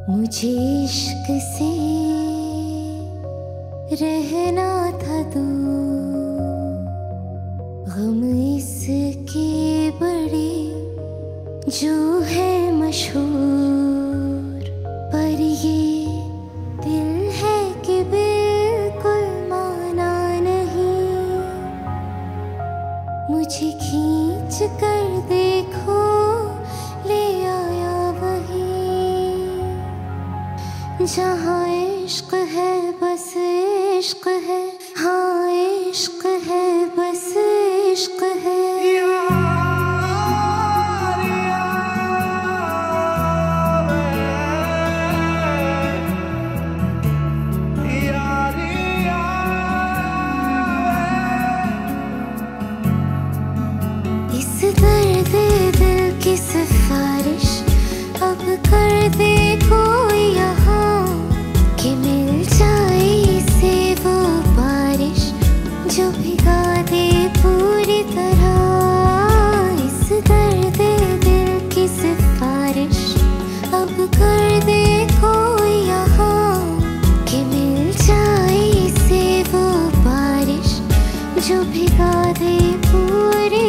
मुझे इश्क से रहना था दूर, गम इसके बड़े जो है मशहूर, पर ये दिल है कि बिल्कुल माना नहीं। मुझे खींच कर देखो ले आया वही, जहाँ इश्क है बस इश्क है, हाँ इश्क है बस इश्क है। इस दर्द दिल की सिफारिश अब कर दे कोई यहाँ, कि मिल जाए इसे वो बारिश जो भिगा दे पूरी तरह। इस दर्द दिल की सिफारिश अब कर दे कोई यहाँ, कि मिल जाए इसे वो बारिश जो भिगा दे पूरी